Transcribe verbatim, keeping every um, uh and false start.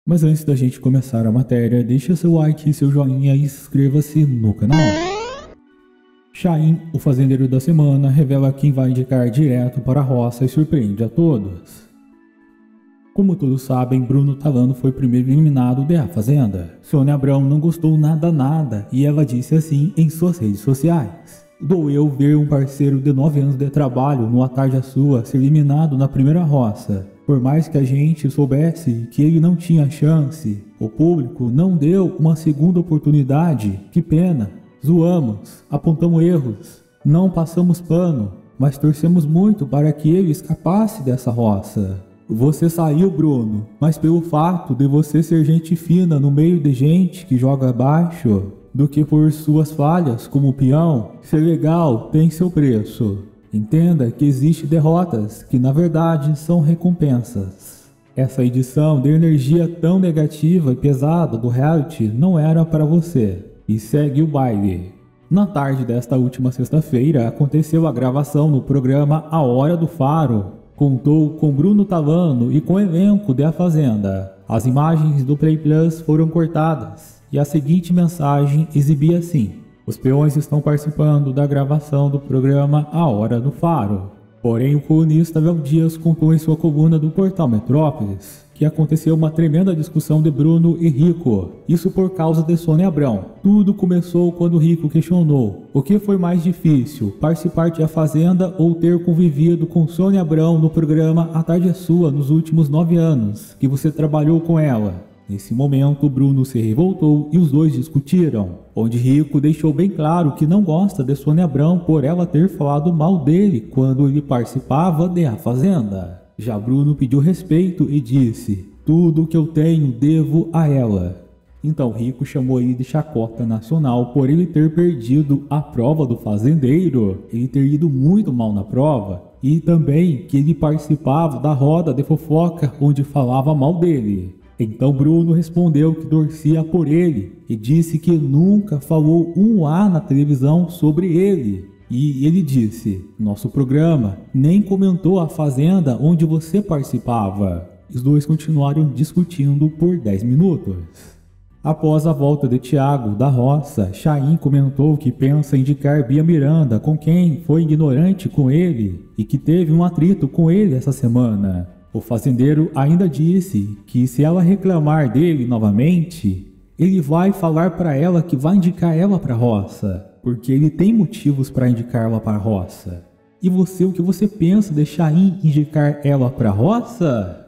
Mas antes da gente começar a matéria, deixa seu like, seu joinha e inscreva-se no canal. Chain, o fazendeiro da semana, revela quem vai indicar direto para a roça e surpreende a todos. Como todos sabem, Bruno Tavano foi primeiro eliminado da Fazenda. Sônia Abrão não gostou nada nada e ela disse assim em suas redes sociais: "Doeu ver um parceiro de nove anos de trabalho no A Tarde é Sua ser eliminado na primeira roça. Por mais que a gente soubesse que ele não tinha chance, o público não deu uma segunda oportunidade. Que pena. Zoamos, apontamos erros, não passamos pano, mas torcemos muito para que ele escapasse dessa roça. Você saiu, Bruno, mas pelo fato de você ser gente fina no meio de gente que joga baixo, do que por suas falhas como peão, ser legal tem seu preço. Entenda que existem derrotas que na verdade são recompensas. Essa edição de energia tão negativa e pesada do reality não era para você. E segue o baile." Na tarde desta última sexta-feira aconteceu a gravação no programa A Hora do Faro. Contou com Bruno Tavano e com o elenco de A Fazenda. As imagens do Play Plus foram cortadas e a seguinte mensagem exibia assim: "Os peões estão participando da gravação do programa A Hora do Faro." Porém, o colunista Léo Dias contou em sua coluna do portal Metrópolis que aconteceu uma tremenda discussão de Bruno e Rico, isso por causa de Sônia Abrão. Tudo começou quando Rico questionou: o que foi mais difícil, participar de A Fazenda ou ter convivido com Sônia Abrão no programa A Tarde é Sua nos últimos nove anos, que você trabalhou com ela? Nesse momento, Bruno se revoltou e os dois discutiram, onde Rico deixou bem claro que não gosta de Sônia Abrão por ela ter falado mal dele quando ele participava de A Fazenda. Já Bruno pediu respeito e disse: "Tudo que eu tenho devo a ela." Então Rico chamou ele de chacota nacional por ele ter perdido a prova do fazendeiro, ele ter ido muito mal na prova, e também que ele participava da roda de fofoca onde falava mal dele. Então Bruno respondeu que torcia por ele e disse que nunca falou um A na televisão sobre ele. E ele disse: "Nosso programa nem comentou A Fazenda onde você participava." Os dois continuaram discutindo por dez minutos. Após a volta de Thiago da roça, Chain comentou que pensa em indicar Bia Miranda, com quem foi ignorante com ele e que teve um atrito com ele essa semana. O fazendeiro ainda disse que se ela reclamar dele novamente, ele vai falar para ela que vai indicar ela para a roça, porque ele tem motivos para indicar ela para a roça. E você, o que você pensa de Chain indicar ela para a roça?